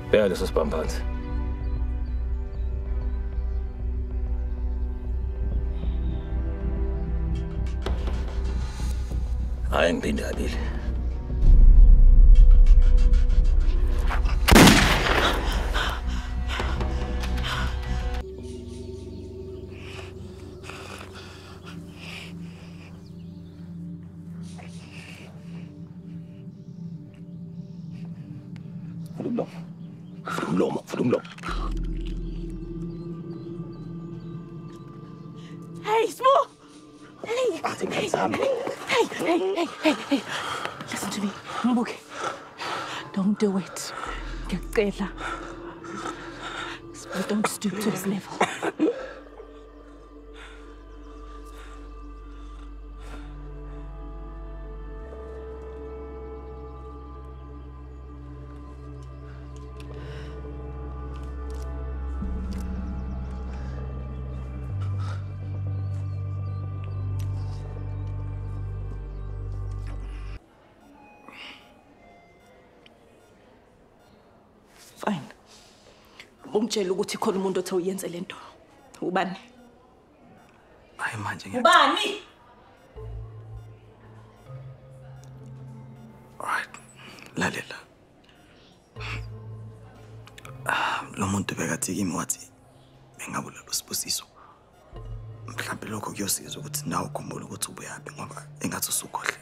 Bheka leso sibambanzi. Hayi ngiphinde kabili. Vurumlo. Hey, Smo! Hey! Hey! Listen to me, Mbuki. Don't do it. Ngiyacela. Smo, don't stoop to his level. Fine. Umtshela ukuthi khona umuntu othe uyenze lento. Ubani? Hayi manje Ubani? Alright. Lalela. Lo muntu bekathi kimi wathi bengabulala uSibusiso. Mhlawumbe lokho kuyosiza ukuthi nawe ukhumbule ukuthi ubuyaphi ngoba engathi usukhohle.